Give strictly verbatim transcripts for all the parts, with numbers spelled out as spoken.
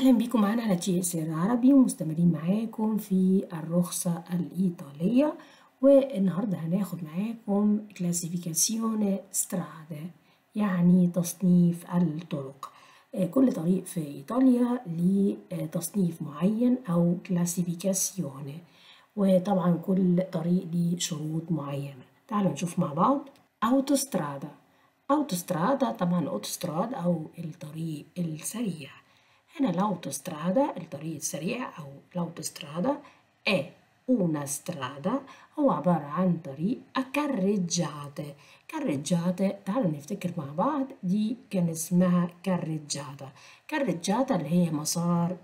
أهلا بيكم معانا على جي اس ار عربي ومستمرين معاكم في الرخصة الإيطالية. والنهاردة هناخد معاكم كلاسيفيكاسيون سترادا، يعني تصنيف الطرق. كل طريق في إيطاليا ليه تصنيف معين أو كلاسيفيكاسيون، وطبعا كل طريق ليه شروط معينة. تعالوا نشوف مع بعض. أوتوسترادا أوتوسترادا طبعا أوتوستراد أو الطريق السريع. هنا l'autostrada الطريق السريع أو l'autostrada è una strada، هو عبارة عن طريق a carreggiate. carreggiate تعالوا نفتكر مع بعض، دي كان اسمها carreggiata. carreggiata اللي هي مسار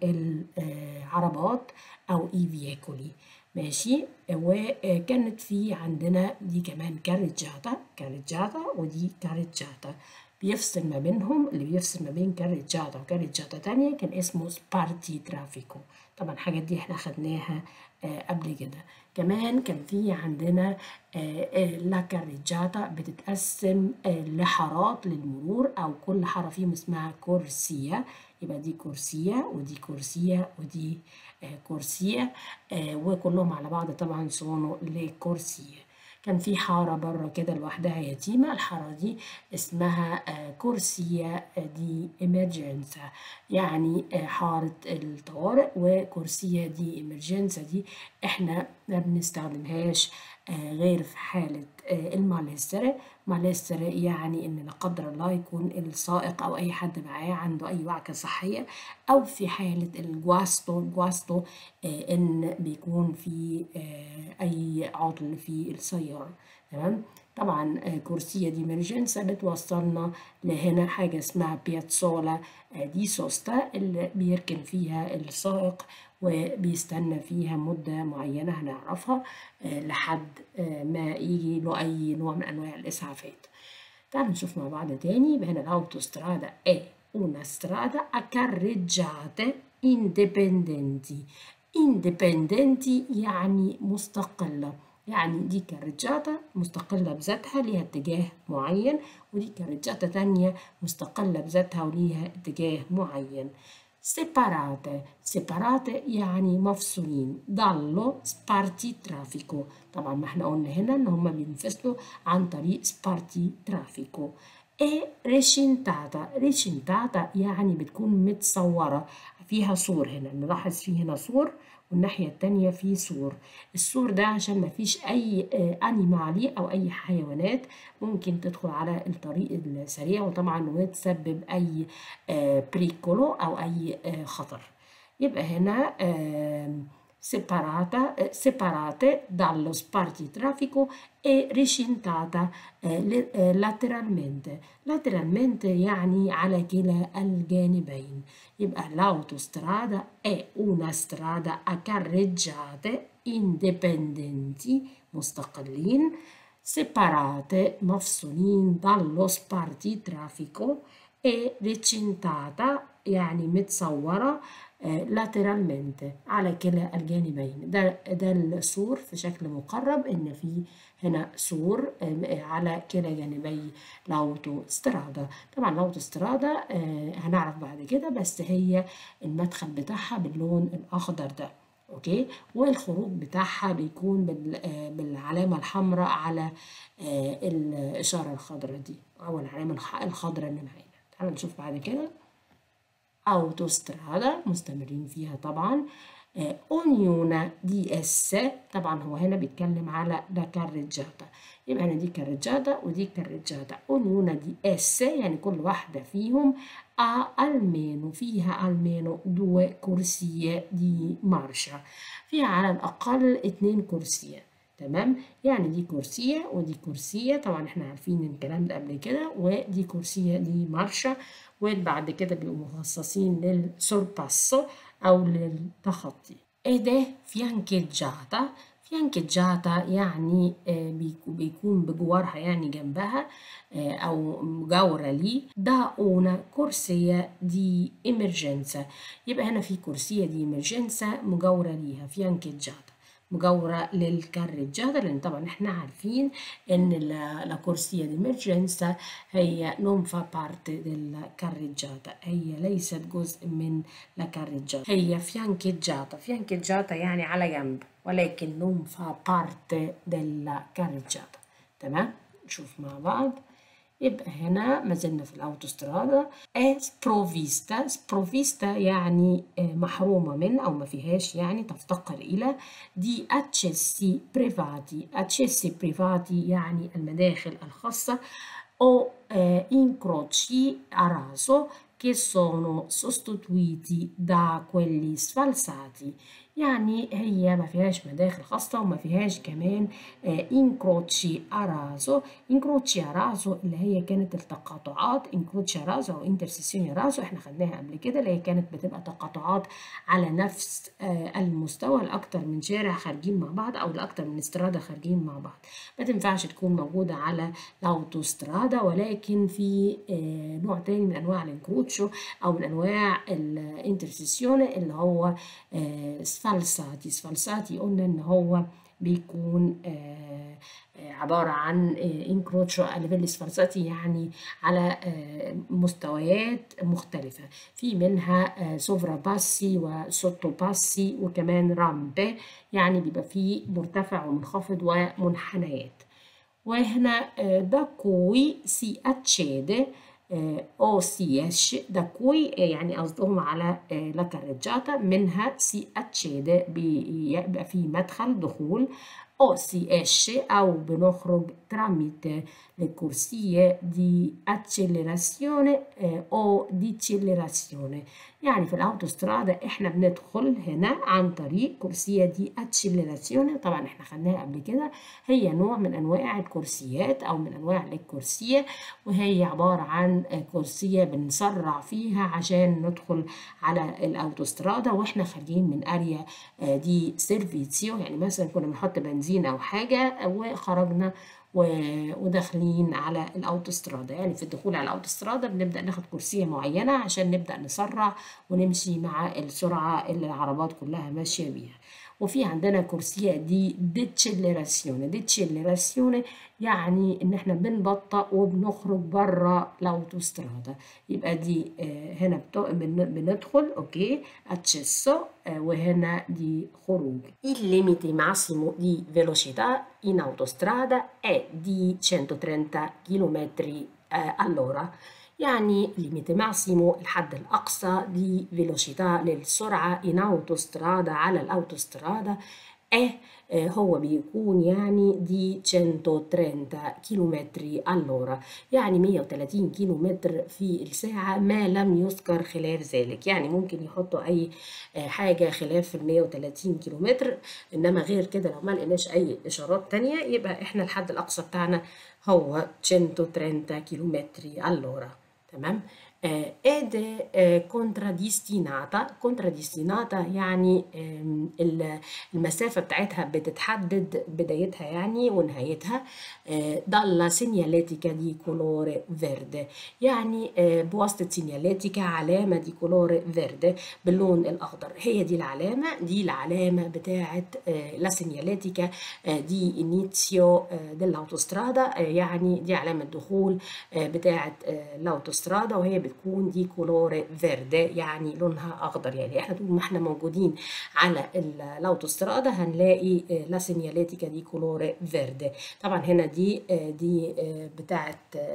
العربات أو i veicoli، ماشي. وكانت في عندنا دي كمان carreggiata carreggiata ودي carreggiata. بيفصل ما بينهم، اللي بيفصل ما بين كاريجاتا وكاريجاتا تانية كان اسمه سبارتي ترافيكو. طبعا الحاجات دي احنا خدناها آه قبل كده. كمان كان في عندنا آه آه لا كاريجاتا بتتقسم آه لحارات للمرور، او كل حارة فيهم اسمها كورسية. يبقى دي كورسية ودي كورسية ودي آه كورسية، آه وكلهم على بعض طبعا سونو لكورسية. كان في حارة بره كده لوحدها يتيمة، الحارة دي اسمها كورسية دي إمرجنسا، يعني حارة الطوارئ. وكورسية دي إمرجنسا دي احنا ما بنستخدمهاش غير في حالة الماليستر. ماليستر يعني ان لا قدر الله يكون السائق او اي حد معاه عنده اي وعكة صحية، او في حالة الجواستو. الجواستو ان بيكون في اي عطل في السيارة. تمام. طبعا كورسية دي إمرجنسا بتوصلنا لهنا حاجة اسمها بياتسولا دي سوستا، اللي بيركن فيها السائق وبيستنى فيها مدة معينة هنعرفها لحد ما يجي له أي نوع من أنواع الإسعافات. تعالوا نشوف مع بعض تاني. يبقى هنا الأوتوسترادا è una strada a carreggiate indipendenti. indipendenti يعني مستقلة، يعني دي كاريجاتا مستقلة بذاتها ليها اتجاه معين، ودي كاريجاتا تانية مستقلة بذاتها وليها اتجاه معين. separate separate يعني مفصولين. dallo sparti traffico، طبعا ما احنا قلنا هنا ان هما بينفصلوا عن طريق sparti traffico. e recintata recintata يعني بتكون متصورة فيها سور. هنا نلاحظ فيه هنا سور والناحية التانية فيه سور. السور ده عشان ما فيش أي أنيمالي أو أي حيوانات ممكن تدخل على الطريق السريع، وطبعا وتسبب أي بريكولو أو أي خطر. يبقى هنا separata separate dallo spartitraffico e recintata lateralmente. lateralmente يعني على كلا الجانبين. يبقى l'autostrada è una strada a carreggiate indipendenti مستقلين، separate مفصولين dallo spartitraffico e recintata يعني متصورة lateralmente على كلا الجانبين. ده ده السور في شكل مقرب، ان في هنا سور على كلا جانبي الاوتوسترادا. طبعا الاوتوسترادا هنعرف بعد كده، بس هي المدخل بتاعها باللون الاخضر ده، اوكي، والخروج بتاعها بيكون بالعلامه الحمراء على الاشاره الخضراء دي او العلامه الخضراء اللي معانا. تعالوا نشوف بعد كده. أوتوسترادا مستمرين فيها طبعا. أونيونا دي اس، طبعا هو هنا بيتكلم على دا كاريجاتا. يبقى هنا دي كاريجاتا ودي كاريجاتا. أونيونا دي اس يعني كل واحدة فيهم a almeno فيها almeno due كرسية دي مارشا، فيها على الأقل اتنين كرسية. تمام، يعني دي كرسية ودي كرسية، طبعا احنا عارفين الكلام ده قبل كده. ودي كرسية دي مارشا، وبعد كده بيبقوا مخصصين للسورباسو أو للتخطي. ايه ده فيانكيجاتا. فيانكيجاتا يعني بيكون بجوارها يعني جنبها أو مجاورة ليه. دا أونا كرسية دي إمرجنسا. يبقى هنا في كرسية دي إمرجنسا مجاورة ليها فيانكيجاتا. مجاورة للكاريجاتا، لأن طبعا احنا عارفين إن لا كورسية دي إمرجنسا هي non fa parte della carreggiata، هي ليست جزء من لا كاريجاتا، هي fiancheggiata، fiancheggiata يعني على جنب، ولكن non fa parte della carreggiata. تمام؟ نشوف مع بعض. يبقى هنا ما زلنا في الأوتوسترادا. è sprovvista، sprovvista يعني محرومة من أو ما فيهاش، يعني تفتقر إلى di accessi privati، accessi privati يعني المداخل الخاصة، o eh, incroci a raso che sono sostituiti da quelli sfalsati، يعني هي ما فيهاش مداخل خاصة وما فيهاش كمان انكروتشي ارازو. انكروتشي ارازو اللي هي كانت التقاطعات، انكروتشي ارازو او انترسيسيوني ارازو احنا خدناها قبل كده، اللي هي كانت بتبقى تقاطعات على نفس المستوى لأكتر من شارع خارجين مع بعض او لأكتر من استرادا خارجين مع بعض. ما تنفعش تكون موجودة على الاوتوسترادا، ولكن في نوع تاني من انواع الانكروتشو او من انواع الانترسيسيوني اللي هو سفالساتي. سفالساتي قلنا ان هو بيكون آه آه عبارة عن انكروتشو ليفيل سفالساتي، يعني على آه مستويات مختلفة، في منها سوفرا باسي وسوتو باسي وكمان رامبي، يعني بيبقى فيه مرتفع ومنخفض ومنحنيات. وهنا دا كوي سي اتشيدي او سي اش، دا كوي يعني قصدهم على لا كاريجاتا، منها سي اتشيدي بيبقى في مدخل دخول، او سي اش او بنخرج tramite le corsie di accelerazione او decelerazione. يعني في الاوتوسترادا احنا بندخل هنا عن طريق كورسية دي اتشيلراسيون، طبعا احنا خدناها قبل كده، هي نوع من انواع الكورسيات او من انواع الكورسية، وهي عبارة عن كورسية بنسرع فيها عشان ندخل على الاوتوسترادا واحنا خارجين من اريا دي سيرفيسيو، يعني مثلا كنا بنحط بنزين او حاجة وخرجنا وداخلين على الاوتوسترادا. يعني في الدخول على الاوتوسترادا بنبدأ ناخد كورسية معينة عشان نبدأ نسرع ونمشي مع السرعة اللي العربات كلها ماشية بيها. وفي عندنا كورسية دي ديتشيلراسيون. ديتشيلراسيون يعني ان احنا بنبطأ وبنخرج بره الاوتوسترادا، يبقى دي هنا بندخل اوكي اتشيسو، وهنا دي خروج. Il limite massimo di velocità in autostrada è di centotrenta chilometri all'ora، يعني ليميت ماسيمو الحد الأقصى دي فيلوشيتا للسرعة in autostrada على الأوتوسترادا اه هو بيكون يعني دي centotrenta كيلومتر all'ora، يعني مية وتلاتين كيلومتر في الساعة ما لم يذكر خلاف ذلك. يعني ممكن يحطوا أي حاجة خلاف ال مية وتلاتين كيلومتر، إنما غير كده لو ما لقيناش أي إشارات تانية يبقى إحنا الحد الأقصى بتاعنا هو centotrenta كيلومتر all'ora. تمام؟ ed è contraddestinata. contraddestinata يعني المسافة بتاعتها بتتحدد بدايتها يعني ونهايتها dalla segnaletica di colore verde، يعني بواسطة segnaletica علامة دي colore verde باللون الأخضر. هي دي العلامة، دي العلامة بتاعت la segnaletica di inizio dell'autostrada، يعني دي علامة دخول بتاعت الأوتوسترادا، وهي بتكون دي كولور فيردي يعني لونها اخضر. يعني احنا طول ما احنا موجودين على الاوتوسترادا هنلاقي لا سينياليتيكا دي كولور فيردي. طبعا هنا دي دي بتاعه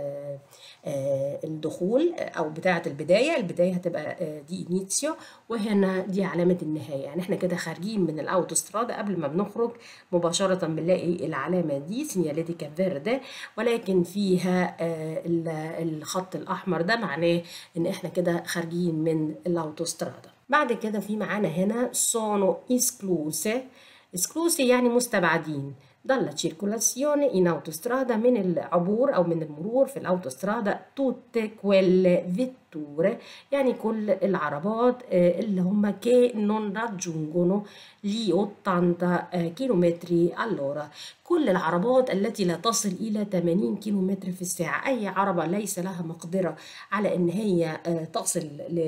الدخول او بتاعه البدايه، البدايه هتبقى دي انيتسيو، وهنا دي علامه النهايه. يعني احنا كده خارجين من الاوتوسترادا، قبل ما بنخرج مباشره بنلاقي العلامه دي سينياليتيكا فيردي، ولكن فيها الخط الاحمر ده معناه ان احنا كده خارجين من الاوتوسترادا. بعد كده في معانا هنا sono escluse. escluse يعني مستبعدين dalla circolazione in autostrada، من العبور او من المرور في الاوتوسترادا tutte quelle vetture vetture يعني كل العربات اللي هم che non raggiungono gli ottanta chilometri all'ora. كل العربات التي لا تصل إلى ثمانين كيلومتر في الساعة. أي عربة ليس لها مقدرة على إن هي تصل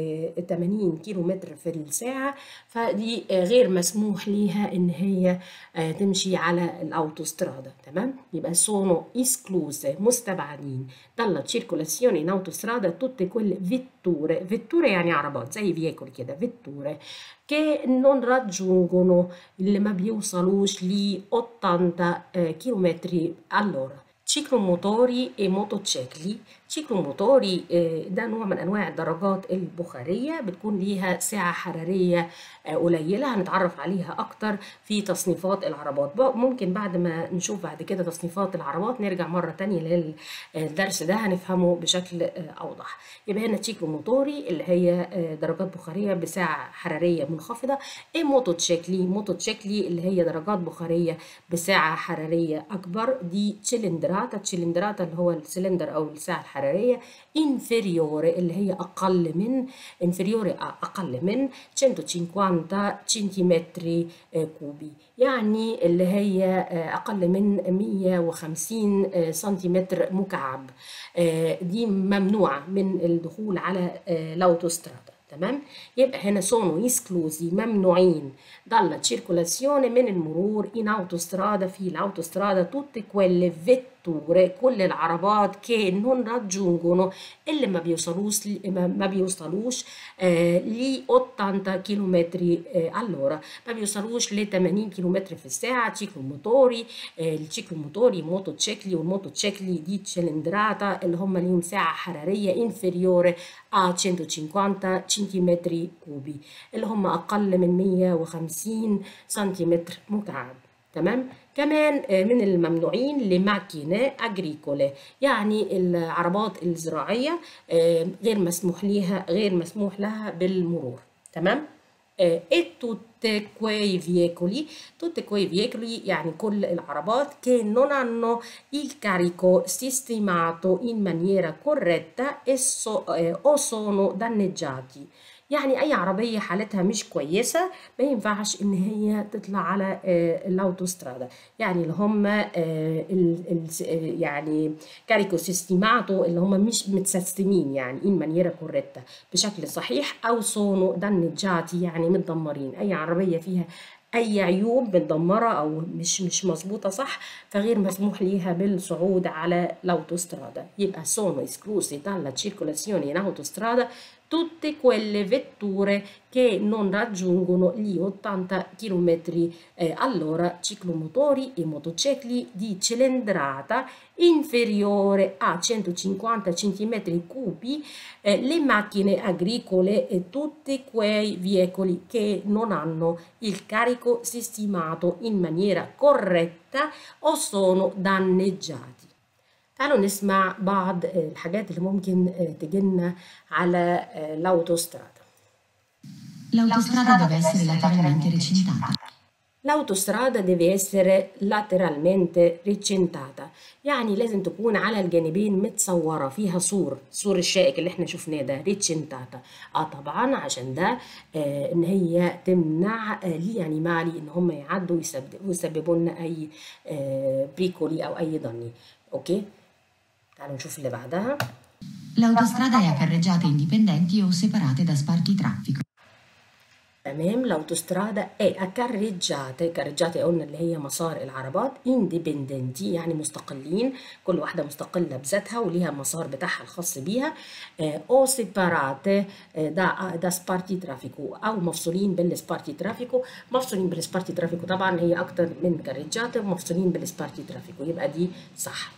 ل ثمانين كيلومتر في الساعة فدي غير مسموح ليها إن هي تمشي على الأوتوسترادا. تمام؟ يبقى sono escluse مستبعدين dalla circolazione in autostrada tutte quelle vetture. vetture يعني عربات زي veicoli كده vetture che non raggiungono اللي ما بيوصلوش ل ottanta chilometri all'ora. ciclomotori e motocicli. ciclomotori ده نوع من انواع الدراجات البخاريه بتكون ليها سعه حراريه قليله هنتعرف عليها اكتر في تصنيفات العربات. ممكن بعد ما نشوف بعد كده تصنيفات العربات نرجع مره تانية للدرس ده هنفهمه بشكل اوضح. يبقى هنا تشيكلوموتوري اللي هي درجات بخاريه بسعه حراريه منخفضه. ايه موتوتشيكلي؟ موتوتشيكلي اللي هي درجات بخاريه بسعه حراريه اكبر. دي تشيلندراتا. تشيلندراتا اللي هو السلندر او السعه الحراريه. انفيريوري اللي هي اقل من انفيريوري اقل من مئتين وخمسين سنتيمتر كوبي يعني اللي هي اقل من مئة وخمسين سنتيمتر مكعب. دي ممنوعه من الدخول على الاوتوسترادا. تمام؟ يبقى هنا sono esclusi ممنوعين dalla circolazione من المرور in autostrada في الاوتوسترادا tutte quelle vetture كل العربات che non raggiungono اللي ما بيوصلوش ما بيوصلوش آه ل ottanta كيلومتر all'ora ما بيوصلوش ل ثمانين كيلومتر في الساعة. تشيكلوموتوري آه التشيكلوموتوري موتوتشيكلي والموتوتشيكلي دي تشيلندراتا اللي هم ليهم سعة حرارية inferiore a centocinquanta centimetri cubi اللي هم أقل من مئة وخمسين سنتيمتر مكعب. تمام؟ كمان من الممنوعين لماكينة أجريكولي يعني العربات الزراعية غير مسموح لها غير مسموح لها بالمرور. تمام؟ e tutte quei veicoli tutte quei veicoli يعني كل العربات che non hanno il carico sistemato in maniera corretta e so, eh, o sono danneggiati يعني أي عربية حالتها مش كويسة ما ينفعش إن هي تطلع على الأوتوسترادا يعني اللي هم يعني كاريكو سيستيماتو اللي هم مش متسيستمين يعني إن مانيرا كوريتا بشكل صحيح أو سونو دانجاتي يعني متدمرين. أي عربية فيها أي عيوب متدمرة أو مش مش مظبوطة صح فغير مسموح ليها بالصعود على الأوتوسترادا. يبقى sono esclusi dalla circolazione in autostrada tutte quelle vetture che non raggiungono gli ottanta chilometri all'ora, ciclomotori e motocicli di cilindrata inferiore a centocinquanta centimetri cubi, eh, le macchine agricole e tutti quei veicoli che non hanno il carico sistemato in maniera corretta o sono danneggiati. تعالوا نسمع بعض الحاجات اللي ممكن تجينا على الأوتوسترادا. L'autostrada deve essere lateralmente recintata. L'autostrada deve essere lateralmente recintata يعني لازم تكون على الجانبين متصورة فيها سور سور الشائك اللي احنا شفناه ده ريتشنتاتا. اه طبعا عشان ده آه ان هي تمنع آه لي انيمالي ان هم يعدوا ويسببوا لنا اي آه بريكولي او اي ضني. اوكي تعالوا نشوف اللي بعدها. L'autostrada è a carreggiate indipendenti o separate da sparti traffico. تمام. l'autostrada è a carreggiate. carreggiate قلنا اللي هي مسار العربات. indipendenti يعني مستقلين كل واحدة مستقلة بذاتها وليها مسار بتاعها الخاص بيها. او separate da da sparti traffico أو مفصولين بالسبارتي ترافيكو. مفصولين بالسبارتي ترافيكو طبعا هي أكتر من carreggiate ومفصولين بالسبارتي ترافيكو يبقى دي صح.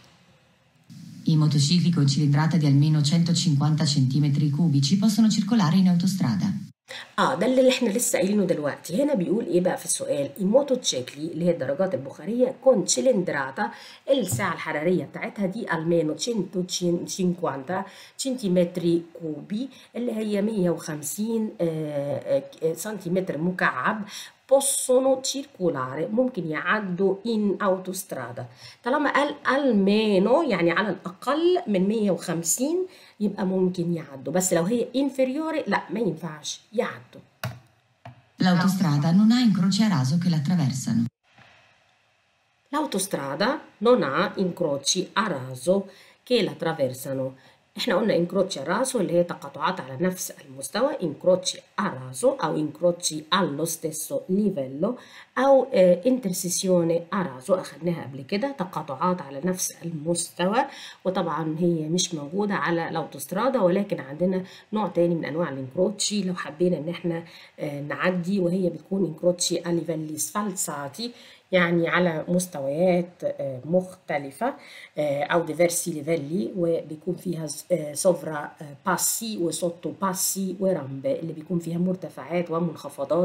I motocicli con cilindrata di almeno centocinquanta centimetri cubici possono circolare in autostrada. اه ده اللي احنا لسه قايلينه دلوقتي. هنا بيقول ايه بقى في السؤال؟ الموتوتشيكلي اللي هي الدراجات البخاريه كون تشيلندراتا السعه الحراريه بتاعتها دي المينو مئتين سنتيمتر كوبي اللي هي مئة وخمسين سنتيمتر مكعب possono circolare ممكن يعدوا in autostrada. طالما قال almeno يعني على الأقل من مية وخمسين يبقى ممكن يعدوا، بس لو هي inferiore لا ما ينفعش يعدوا. L'autostrada non ha incroci a raso che l'attraversano. L'autostrada non ha incroci a raso che la attraversano. احنا قلنا incroci a raso اللي هي تقاطعات على نفس المستوى، incroci a raso أو incroci allo stesso livello أو اه intersezione a raso أخدناها قبل كده، تقاطعات على نفس المستوى، وطبعا هي مش موجودة على الأوتوسترادا، ولكن عندنا نوع تاني من أنواع الانكروتشي لو حبينا إن احنا اه نعدي، وهي بتكون انكروتشي a livelli sfalsati يعني على مستويات مختلفة أو ديفيرسي ليفيلي، وبيكون فيها سوفرا باسي وسوتو باسي ورامبة اللي بيكون فيها مرتفعات ومنخفضات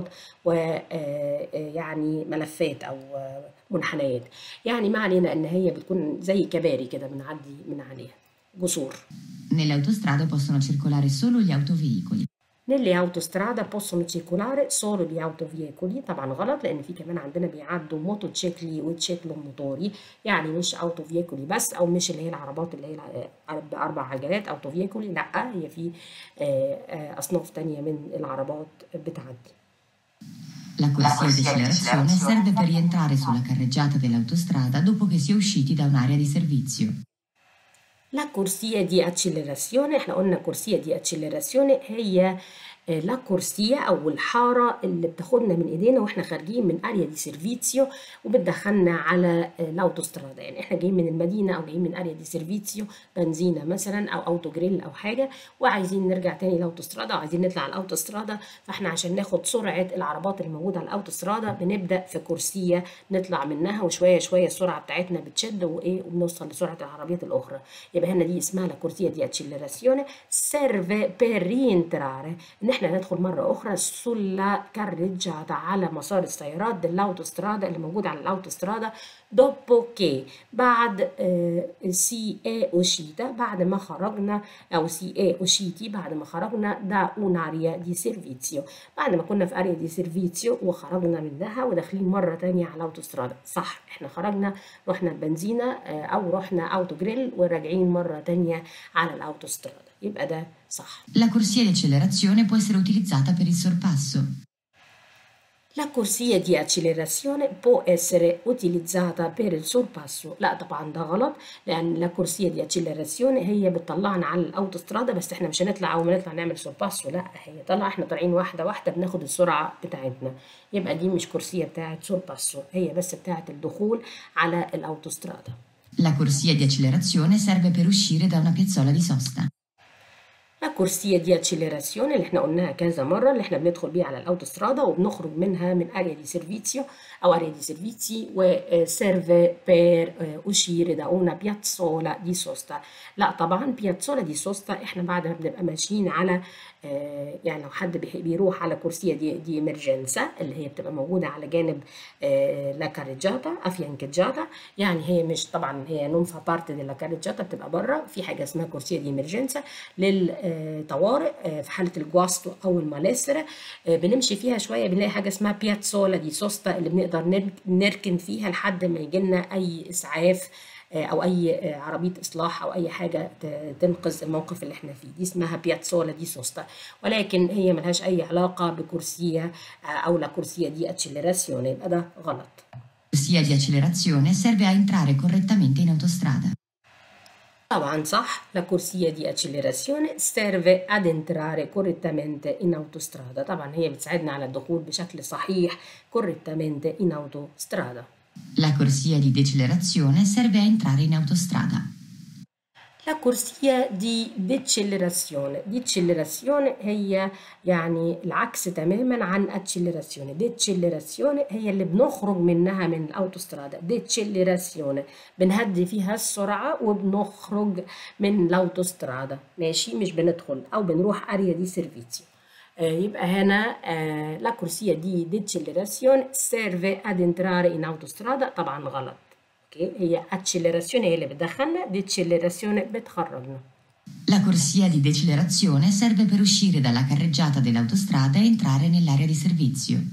ويعني ملفات أو منحنيات. يعني ما علينا إن هي بتكون زي كباري كده بنعدي من عليها، جسور. Nelle autostrade possono circolare solo gli autoveicoli. Nelle autostrade possono circolare solo gli autoveicoli. طبعا غلط، لان في كمان عندنا بيعدوا موتوتشيكلي وتشيكلوموتوري، يعني مش اوتوفيكولي بس، او مش اللي هي العربات اللي هي باربع عجلات اوتوفيكولي، لا هي في اصناف تانية من العربات بتعدي. La corsia di accelerazione serve per rientrare sulla carreggiata dell'autostrada dopo che si è usciti da un'area di servizio. La corsia di accelerazione، احنا قلنا corsia di accelerazione هي لا كورسية أو الحارة اللي بتاخدنا من إيدينا وإحنا خارجين من أريا دي سيرفيتسيو وبتدخلنا على الأوتوسترادا. يعني إحنا جايين من المدينة أو جايين من أريا دي سيرفيتسيو، بنزينة مثلا أو أوتو جريل أو حاجة، وعايزين نرجع تاني الأوتوسترادا أو عايزين نطلع على الأوتوسترادا، فإحنا عشان ناخد سرعة العربات اللي موجودة على الأوتوسترادا بنبدأ في كورسية نطلع منها، وشوية شوية السرعة بتاعتنا بتشد وإيه وبنوصل لسرعة العربيات الأخرى. يبقى هنا دي اسمها لا كورسية دي accelerazione serve per rientrare، احنا ندخل مرة أخرى sulla carreggiata على مسار السيارات dell'autostrada اللي موجود على الأوتوسترادا dopo che بعد si è uscita بعد ما خرجنا، أو si è usciti بعد ما خرجنا da un'area di servizio، بعد ما كنا في area di servizio وخرجنا منها وداخلين مرة تانية على الأوتوسترادا. صح، احنا خرجنا رحنا البنزينة أو رحنا أوتو جريل وراجعين مرة تانية على الأوتوسترادا، يبقى ده صح. La corsia di accelerazione può essere utilizzata per il sorpasso. La corsia di accelerazione può essere utilizzata per il sorpasso. لا طبعا ده غلط، لأن la corsia di accelerazione هي بتطلعنا على الأوتوسترادا، بس احنا مش هنطلع أول ما نطلع نعمل سورباسو، لا هي طلع احنا طالعين واحدة واحدة بناخد السرعة بتاعتنا، يبقى دي مش كورسية بتاعت سورباسو، هي بس بتاعت الدخول على الأوتوسترادا. La corsia di accelerazione serve per uscire da una piazzola di sosta. La corsia di accelerazione اللي احنا قلناها كذا مرة، اللي احنا بندخل بيها على الأوتوسترادا وبنخرج منها من اريا دي سيرفيزيو أو اريا دي سيرفيزي، وسيرفي بير uscire da una piazzola di sosta. لا طبعا piazzola di sosta احنا بعد ما بنبقى ماشيين على يعني لو حد بيروح على كورسية دي دي إمرجنسا اللي هي بتبقى موجودة على جانب لا كاريجاتا افيانكجاتا، يعني هي مش طبعا هي نون فا بارت دي لا كاريجاتا، بتبقى بره في حاجة اسمها كورسية دي إمرجنسا للطوارئ في حالة الجواستو أو الماليسرا، بنمشي فيها شوية بنلاقي حاجة اسمها بياتسولا دي سوستا اللي بنقدر نركن فيها لحد ما يجيلنا أي إسعاف أو أي عربية إصلاح أو أي حاجة تنقذ الموقف اللي احنا فيه، دي اسمها بياتسولا دي سوستا، ولكن هي ملهاش أي علاقة بكورسية أو لا كورسية دي accelerazione، يبقى ده غلط. Corsia di accelerazione serve a entrare correttamente in autostrada. طبعا صح، la corsia di accelerazione serve ad entrare correttamente in autostrada، طبعا هي بتساعدنا على الدخول بشكل صحيح correttamente in autostrada. La corsia di decelerazione serve a entrare in autostrada. La corsia di decelerazione، decelerazione هي يعني العكس تماما عن accelerazione، decelerazione هي اللي بنخرج منها من الأوتوسترادا، decelerazione بنهدي فيها السرعة وبنخرج من الأوتوسترادا، ماشي مش بندخل أو بنروح أريا دي سيرفيزيو. يبقى هنا la corsia di decelerazione serve ad entrare in autostrada، طبعا غلط، هي accelerazione هي اللي بتدخلنا، decelerazione بتخرجنا. La corsia di decelerazione serve per uscire dalla carreggiata dell'autostrada e entrare nell'area di servizio.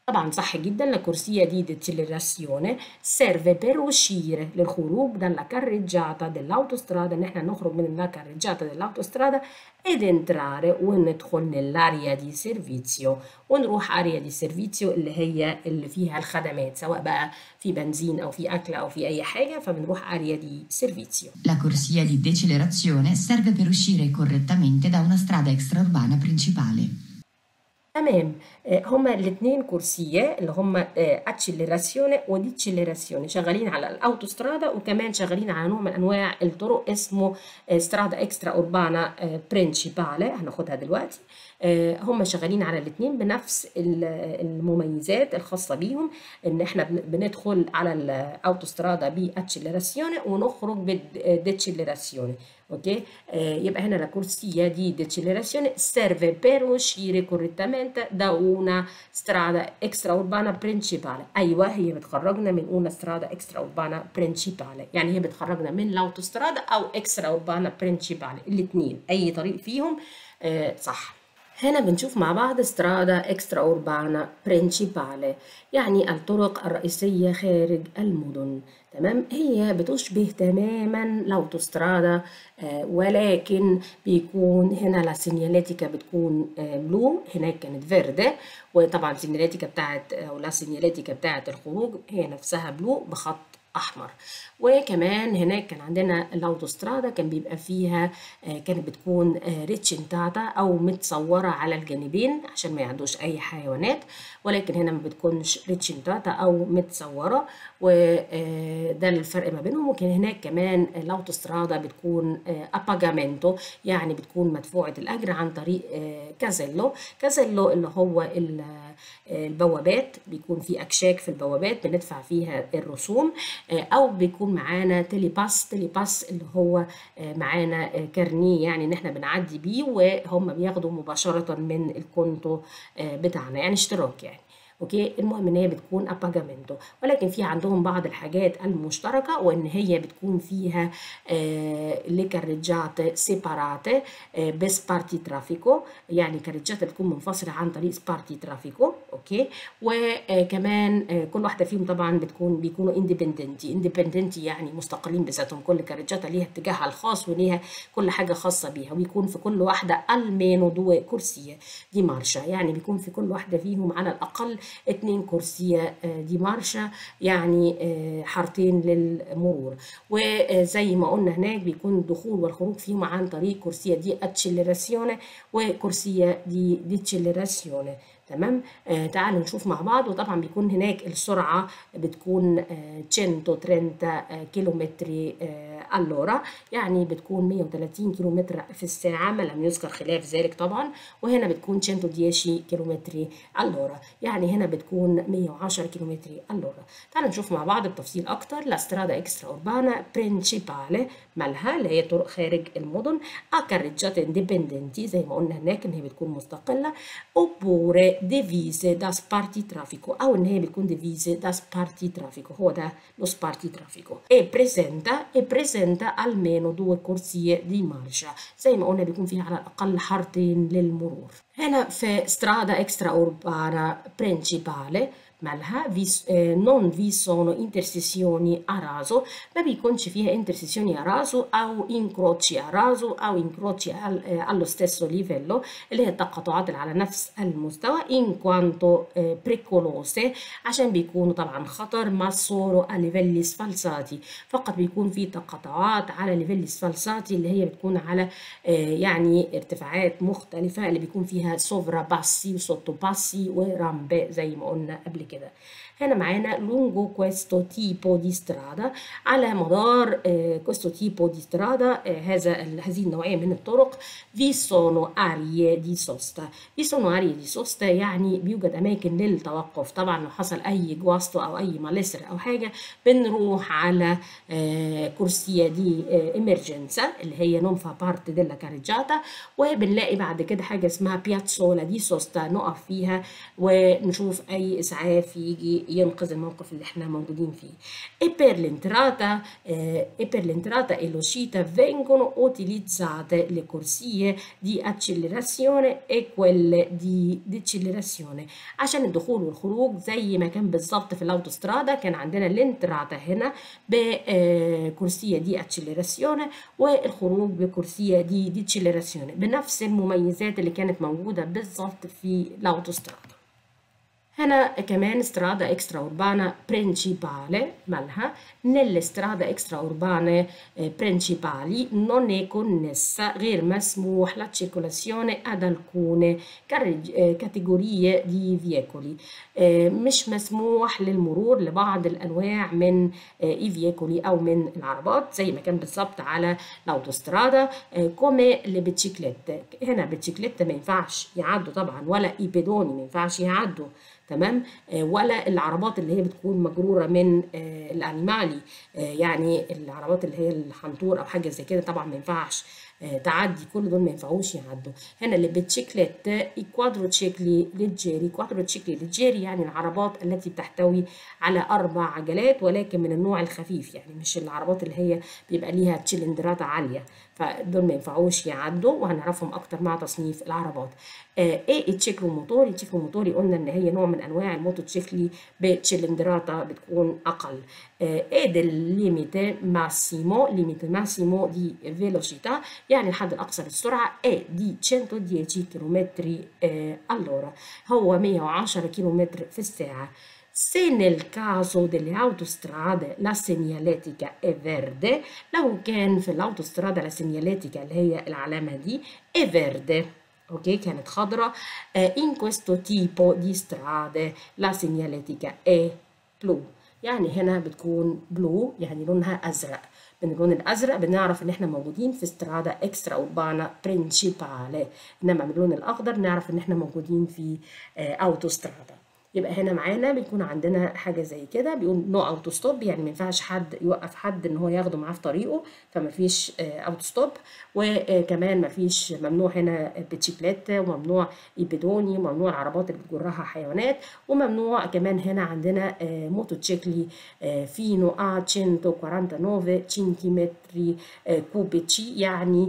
طبعا صح جدا. la corsia di decelerazione serve per uscire للخروج dalla carreggiata dell'autostrada، ان احنا نخرج من la carreggiata dell'autostrada ed entrare وندخل nell'area di servizio، ونروح area di servizio اللي هي اللي فيها الخدمات، سواء بقى في بنزين او في اكل او في اي حاجه، فبنروح area di servizio. La corsia di decelerazione serve per uscire correttamente da una strada extraurbana principale. تمام. هما الاثنين كورسيه اللي هما اكسلراسيون وديتشلراسيون شغالين على الاوتوسترادا، وكمان شغالين على نوع من انواع الطرق اسمه سترادا اكسترا اوربانا برينشيبالي، هناخدها دلوقتي. هم شغالين على الاثنين بنفس المميزات الخاصه بيهم، ان احنا بندخل على الاوتوسترادا باكسلراسيون ونخرج بالديتشلراسيون. اوكي، يبقى هنا la corsia di decelerazione serve per uscire correttamente da una strada extraurbana principale. ايوه، هي بتخرجنا من una strada extraurbana principale، يعني هي بتخرجنا من الاوتوسترادا او extraurbana principale، الاثنين اي طريق فيهم آه صح. هنا بنشوف مع بعض سترادا اكسترا اوربانا برينشيبالي، يعني الطرق الرئيسية خارج المدن. تمام، هي بتشبه تماما الاوتوسترادا، آه ولكن بيكون هنا لا سينياليتيكا بتكون آه بلو، هناك كانت فيردي، وطبعا سينياليتيكا بتاعت او لا سينياليتيكا بتاعت الخروج هي نفسها بلو بخط احمر. وكمان هناك كان عندنا الاوتوسترادا كان بيبقى فيها كانت بتكون ريتشنتاتا او متصوره على الجانبين عشان ما يعدوش اي حيوانات، ولكن هنا ما بتكونش ريتشنتاتا او متصوره، وده الفرق ما بينهم. وكان هناك كمان الاوتوسترادا بتكون اباجامنتو، يعني بتكون مدفوعه الاجر عن طريق كازيلو. كازيلو اللي هو البوابات، بيكون في اكشاك في البوابات بندفع فيها الرسوم، او بيكون معانا تيلي باس. تيلي باس اللي هو معانا كارنيه، يعني ان احنا بنعدي بيه وهم بياخدوا مباشره من الكونتو بتاعنا، يعني اشتراك يعني. اوكي، المهم ان هي بتكون اباجامنتو، ولكن في عندهم بعض الحاجات المشتركه، وان هي بتكون فيها لي كاريجات سيباراتي بسبارتي ترافيكو، يعني كاريجات بتكون منفصله عن طريق سبارتي ترافيكو. اوكي، وكمان كل واحده فيهم طبعا بتكون بيكونوا اندبندنتي. اندبندنتي يعني مستقلين بذاتهم، كل كاريجاتا ليها اتجاهها الخاص وليها كل حاجه خاصه بيها، ويكون في كل واحده المينو دو كورسيه دي مارشا، يعني بيكون في كل واحده فيهم على الاقل اتنين كورسيه دي مارشا، يعني حارتين للمرور. وزي ما قلنا هناك بيكون الدخول والخروج فيهم عن طريق كورسيه دي اتشيلراسيون وكورسيه دي ديتشيلراسيون. تمام، آه تعالوا نشوف مع بعض. وطبعا بيكون هناك السرعه بتكون آه مية وتلاتين كيلومتر آه اللورا، يعني بتكون مية وتلاتين كيلومتر في الساعه، ما لم يذكر خلاف ذلك طبعا. وهنا بتكون مية وعشرة كيلومتر اللورا، يعني هنا بتكون مية وعشرة كيلومتر اللورا. تعالوا نشوف مع بعض بتفصيل اكتر. لا سترادا اكسترا اوربانا برينشيبالي مالها اللي هي طرق خارج المدن، اكاريجات اندبندنتي زي ما قلنا هناك ان هي بتكون مستقله، oppure divise da spartitraffico، او ان هي بتكون divise da spartitraffico، هو ده lo spartitraffico. e presenta e presenta almeno due corsie di marcia، زي ما قلنا بيكون فيها على الاقل حارتين للمرور. هنا في strada extraurbana principale مالها vi, eh, non vi sono intersezioni a raso، ما بيكونش فيها intersezioni a raso او incroci a raso او incroci al, eh, allo stesso livello، اللي هي التقاطعات اللي على نفس المستوى in quanto eh, pericolose، عشان بيكونوا طبعا خطر، ma solo a livelli sfalsati، فقط بيكون في تقاطعات على livelli sfalsati اللي هي بتكون على eh, يعني ارتفاعات مختلفة، اللي بيكون فيها sovra bassi وسوتو باسي ورامبي زي ما قلنا قبل كده. هنا معانا lungo questo tipo di strada، على مدار eh, questo tipo di strada eh, هذا هذه النوعية من الطرق vi sono aree di sosta. vi sono aree di sosta يعني بيوجد أماكن للتوقف. طبعا لو حصل أي جواستو أو أي مالسر أو حاجة بنروح على eh, كورسية دي eh, emergenza اللي هي non fa parte della carreggiata، وبنلاقي بعد كده حاجة اسمها piazzola di sosta نقف فيها ونشوف أي إسعاف إسعاف يجي ينقذ الموقف اللي احنا موجودين فيه. E per l'entrata eh, e per l'entrata e l'uscita vengono utilizzate le corsie di accelerazione e quelle di decelerazione. عشان الدخول والخروج زي ما كان بالظبط في الأوتوسترادا كان عندنا الانتراتا هنا بكرسية دي accelerazione والخروج بكرسية دي decelerazione بنفس المميزات اللي كانت موجودة بالظبط في الأوتوسترادا. هنا كمان strada extraurbana principale مالها nelle strade extraurbane eh, principali non è connessa غير مسموح la circolazione ad alcune categorie di veicoli eh, مش مسموح للمرور لبعض الأنواع من eh, i veicoli أو من العربات زي ما كان بالظبط على الأوتوسترادا eh, come le biciclette. هنا biciclette ما ينفعش يعدوا طبعا ولا i pedoni ما ينفعش يعدوا تمام آه ولا العربات اللي هي بتكون مجروره من آه الانيمالي آه يعني العربات اللي هي الحنطور او حاجه زي كده طبعا ما ينفعش آه تعدي كل دول ما ينفعوش يعدوا. هنا اللي بتشيكلت كوادروتشيكلي ليجيري كوادروتشيكلي ليجيري يعني العربات التي بتحتوي على اربع عجلات ولكن من النوع الخفيف يعني مش العربات اللي هي بيبقى ليها تشيلندرات عاليه فدول ما ينفعوش يعدوا وهنعرفهم اكتر مع تصنيف العربات. ايه التشيكلو موتوري؟ التشيكلو موتوري قلنا ان هي نوع من انواع الموتوتشيكلي بتشيلندراتا بتكون اقل. ايه ده الليميتي ماسيمو ليميتي ماسيمو دي فيلوسيتà يعني الحد الاقصى للسرعه ايه دي مية وعشرة كيلومتر all'ora هو مية وعشرة كيلومتر في الساعه. Se nel caso delle autostrade la segnaletica è verde لو كان في الأوتوسترادا la segnaletica اللي هي العلامة دي è verde ok كانت خضراء in questo tipo di strade la segnaletica è blu يعني هنا بتكون بلو يعني لونها أزرق. من اللون الأزرق بنعرف إن إحنا موجودين في استرادا إكسترا أوربانا برينشيبالي إنما من اللون الأخضر نعرف إن إحنا موجودين في أوتوسترادا. يبقى هنا معانا بيكون عندنا حاجه زي كده بيقول نو اوتو ستوب يعني ما ينفعش حد يوقف حد ان هو ياخده معاه في طريقه فما فيش اوتو ستوب وكمان ما فيش ممنوع هنا بيتشيكليت وممنوع ايبيدوني وممنوع العربات اللي بتجرها حيوانات وممنوع كمان هنا عندنا موتوتشيكلي فينو ا مية وتسعة وأربعين سنتيمتر كوبيتشي يعني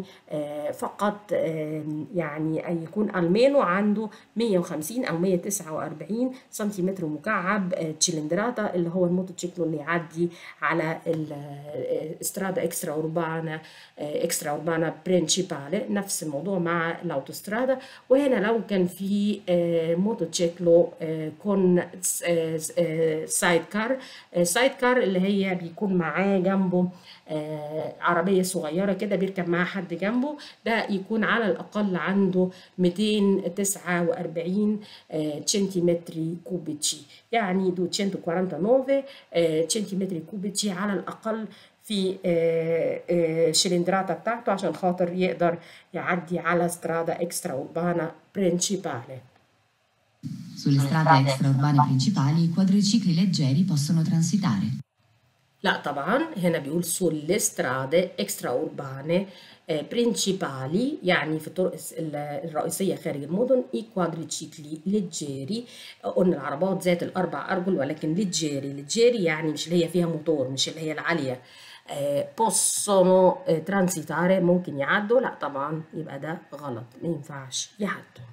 فقط يعني يكون المينو عنده مية وخمسين او مية وتسعة وأربعين سنتيمتر مكعب تشيلندراتا اللي هو الموتوتشيكلو اللي يعدي على الاسترادا اكسترا اوربانا اكسترا اوربانا برينشيبالي نفس الموضوع مع الاوتوسترادا. وهنا لو كان في موتوتشيكلو كون سايد كار سايد كار اللي هي بيكون معاه جنبه عربية صغيرة كده بيركب معاه حد جنبه ده يكون على الأقل عنده ميتين وتسعة وأربعين سنتيمتر كوبيتشي يعني دو مية وتسعة وأربعين سنتيمتر كوبيتشي على الأقل في الشلندراتا بتاعته عشان خاطر يقدر يعدي على strada extraurbana principale. Sulle strade extraurbane principali i quadricicli leggeri possono transitare. لا طبعا هنا بيقول sulle strade extraurbane principali يعني في الطرق الرئيسية خارج المدن i quadricicli leggeri قلنا العربات ذات الأربع أرجل ولكن ليجيري ليجيري يعني مش اللي هي فيها موتور مش اللي هي العالية possono transitare ممكن يعدوا لا طبعا يبقى ده غلط ما ينفعش يعدوا.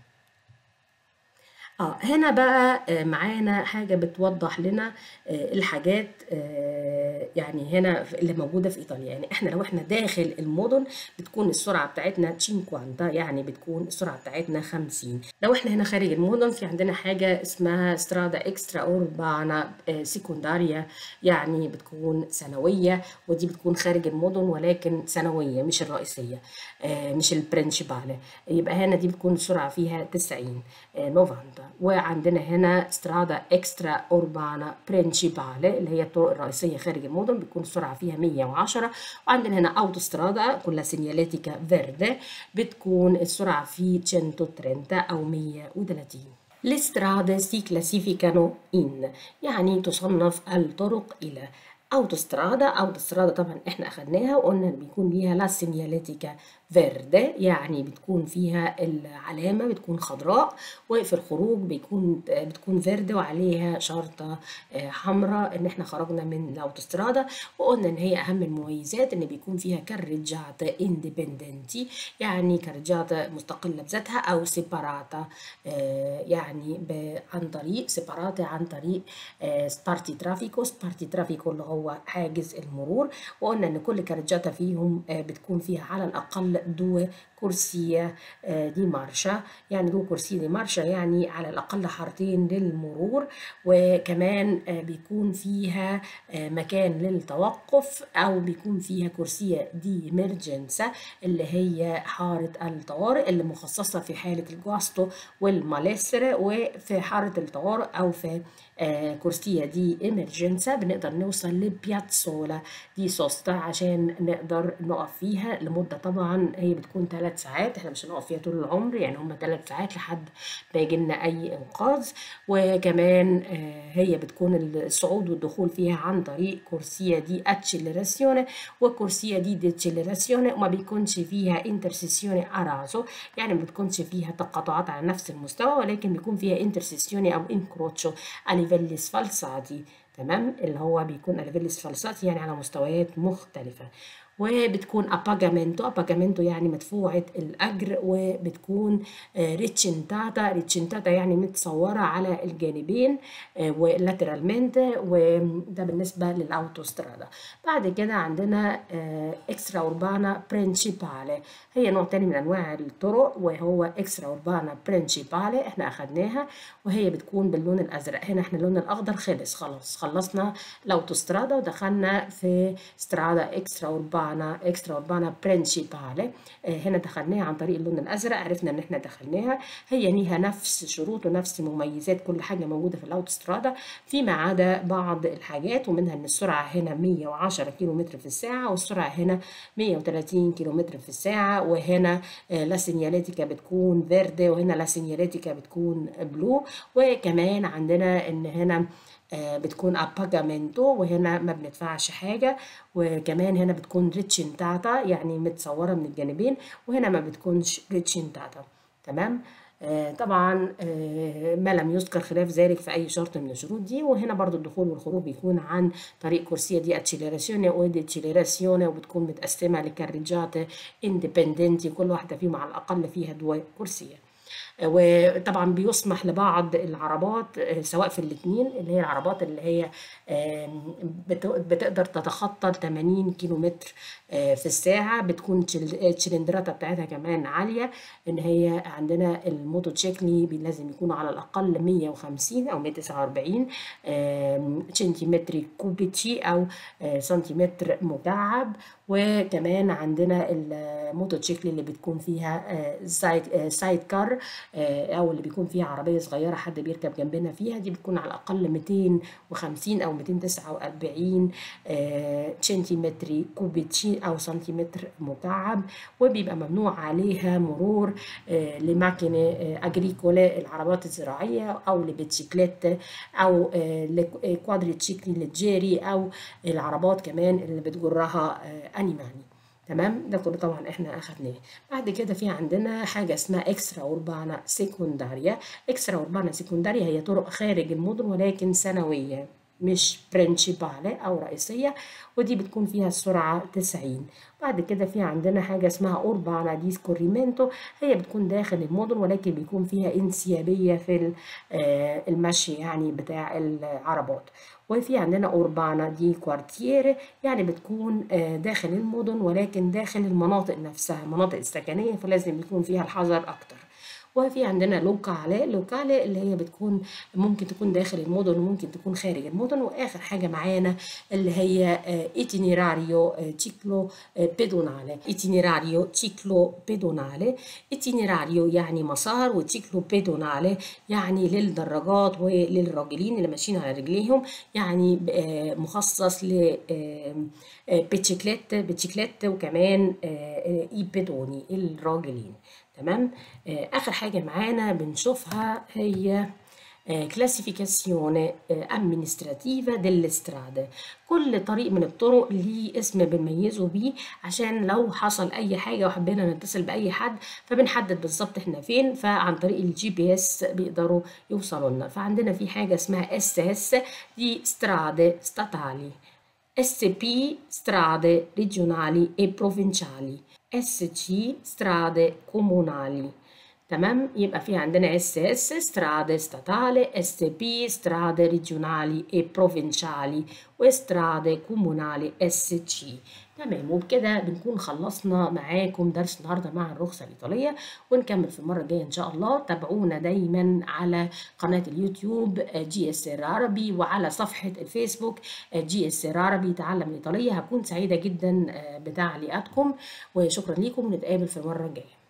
اه هنا بقى معانا حاجة بتوضح لنا الحاجات يعني هنا اللي موجودة في إيطاليا يعني احنا لو احنا داخل المدن بتكون السرعة بتاعتنا خمسين يعني بتكون السرعة بتاعتنا خمسين. لو احنا هنا خارج المدن في عندنا حاجة اسمها سترادا اكسترا اوربانا سيكونداريا يعني بتكون ثانوية ودي بتكون خارج المدن ولكن ثانوية مش الرئيسية مش البرنشيبالي يبقى هنا دي بتكون السرعة فيها تسعين نوفاندا. وعندنا هنا سترادا اكسترا اوربانا برينشيبالي اللي هي الطرق الرئيسيه خارج المدن بتكون السرعه فيها مية وعشرة. وعندنا هنا اوتوسترادا كلها سينياليتيكا فيردي بتكون السرعه فيه مية وتلاتين او مية وتلاتين. Le strade si classificano in يعني تصنف الطرق الى اوتوسترادا. اوتوسترادا طبعا احنا اخدناها وقلنا ان بيكون ليها لا سينياليتيكا فيرد يعني بتكون فيها العلامة بتكون خضراء، وفي الخروج بيكون بتكون فيرد وعليها شرطة حمراء ان احنا خرجنا من الاوتوسترادا. وقلنا ان هي اهم المميزات ان بيكون فيها كاريجاتا اندبندنتي يعني كاريجاتا مستقلة بذاتها او سيباراتا يعني عن طريق سيباراتا عن طريق سبارتي ترافيكو. سبارتي ترافيكو اللي هو حاجز المرور. وقلنا ان كل كاريجاتا فيهم بتكون فيها على الاقل دو كرسية دي مارشا يعني دو كرسي دي مارشا يعني على الأقل حارتين للمرور، وكمان بيكون فيها مكان للتوقف أو بيكون فيها كرسية دي إمرجنسا اللي هي حارة الطوارئ اللي مخصصة في حالة الجاستو والماليسر، وفي حارة الطوارئ أو في كرسية دي إمرجنسا بنقدر نوصل لبياتسولا دي سوستا عشان نقدر نقف فيها لمدة طبعا هي بتكون ثلاث ساعات. احنا مش هنقف فيها طول العمر يعني هم ثلاث ساعات لحد ما يجي لنا أي إنقاذ. وكمان هي بتكون الصعود والدخول فيها عن طريق كرسية دي اتشيلراسيوني وكرسية دي ديتشيلراسيوني، وما بيكونش فيها انترسيسيوني ارازو يعني ما بتكونش فيها تقاطعات على نفس المستوى، ولكن بيكون فيها انترسيسيوني أو انكروتشو ليفيلي سفالساتي. تمام اللي هو بيكون ليفيلي سفالساتي يعني على مستويات مختلفة. وبتكون اباجامنتو اباجامنتو يعني مدفوعة الأجر، وبتكون ريتشنتاتا ريتشنتاتا يعني متصورة على الجانبين ولاترالمنت، وده بالنسبة للأوتوسترادا. بعد كده عندنا اكسترا اوربانا برينشيبالي هي نوع تاني من أنواع الطرق وهو اكسترا اوربانا برينشيبالي احنا أخدناها وهي بتكون باللون الأزرق. هنا احنا اللون الأخضر خلص خلاص خلصنا الأوتوسترادا ودخلنا في استرادا اكسترا اوربانا اكسترا اوربانا برينشيبالي. هنا دخلناها عن طريق اللون الازرق عرفنا ان احنا دخلناها. هي ليها نفس شروط ونفس مميزات كل حاجه موجوده في الاوتوسترادا فيما عدا بعض الحاجات، ومنها ان السرعه هنا مية وعشرة كيلو متر في الساعه والسرعه هنا مية وتلاتين كيلو متر في الساعه، وهنا لا سينياليتيكا بتكون فيردي وهنا لا سينياليتيكا بتكون بلو. وكمان عندنا ان هنا بتكون اباجامنتو وهنا ما بندفعش حاجه، وكمان هنا بتكون ريتشنتاتا يعني متصوره من الجانبين وهنا ما بتكونش ريتشنتاتا. تمام آه طبعا آه ما لم يذكر خلاف ذلك في اي شرط من الشروط دي. وهنا برضو الدخول والخروج بيكون عن طريق كرسيه دي اتشيليراسيوني وديتشيليراسيوني وبتكون متقسمه لكاريجات اندبندنتي كل واحده فيهم على الاقل فيها دو كرسيه. وطبعا بيسمح لبعض العربات سواء في الاثنين اللي هي العربات اللي هي بتقدر تتخطى ثمانين كيلو متر في الساعة بتكون الشلندراتا بتاعتها كمان عالية. ان هي عندنا الموتوتشيكلي لازم يكون على الاقل مية وخمسين او مية وتسعة واربعين سنتيمتر كوبيتشي او سنتيمتر مكعب. وكمان عندنا الموتوتشيكل اللي بتكون فيها سايد سايد كار او اللي بيكون فيها عربيه صغيره حد بيركب جنبنا فيها دي بتكون على الاقل ميتين وخمسين او ميتين وتسعة واربعين سنتيمتر كوبيتشي او سنتيمتر مكعب. وبيبقى ممنوع عليها مرور لماكينه اجريكولا العربات الزراعيه او لبيتشيكليت او لكوادريتشيكل للجيري او العربات كمان اللي بتجرها انيماني. تمام ده كله طبعا احنا اخدناه. بعد كده في عندنا حاجه اسمها اكسترا اوربانا سيكونداريا. اكسترا اوربانا سيكونداريا هي طرق خارج المدن ولكن ثانويه مش برينشيبالي او رئيسيه، ودي بتكون فيها السرعه تسعين. بعد كده في عندنا حاجه اسمها اوربانا دي سكوريمنتو هي بتكون داخل المدن ولكن بيكون فيها انسيابيه في المشي يعني بتاع العربات. وفي عندنا اوربانا دي كوارتيري يعني بتكون داخل المدن ولكن داخل المناطق نفسها المناطق السكنيه فلازم يكون فيها الحذر اكتر. وفي عندنا لوكالي لوكالي اللي هي بتكون ممكن تكون داخل المدن وممكن تكون خارج المدن. واخر حاجه معانا اللي هي ايتينيراريو تشيكلو بيدونالي. ايتينيراريو تشيكلو بيدونالي ايتينيراريو يعني مسار وتشيكلو بيدونالي يعني للدراجات وللراجلين اللي ماشيين على رجليهم يعني مخصص ل بيتشيكليت بيتشيكليت وكمان اي بيدوني الراجلين. تمام آخر حاجة معانا بنشوفها هي كلاسيفيكاسيone امينستراتيفا delle strade. كل طريق من الطرق ليه اسم بنميزه بيه عشان لو حصل اي حاجه وحبينا نتصل باي حد فبنحدد بالظبط احنا فين، فعن طريق الجي بي اس بيقدروا يوصلوا لنا. فعندنا في حاجه اسمها اس اس دي strade statali، S P strade regionali e provinciali، S C strade comunali. تمام، يبقى في عندنا اس اس strade statale، S P strade regionali e provinciali، وstrade comunali S C. تمام، وبكده بنكون خلصنا معاكم درس النهارده مع الرخصة الإيطالية، ونكمل في المرة الجاية إن شاء الله. تابعونا دايما على قناة اليوتيوب جي اس ار عربي، وعلى صفحة الفيسبوك جي اس ار عربي تعلم الإيطالية. هكون سعيدة جدا بتعليقاتكم، وشكرا لكم، ونتقابل في المرة الجاية.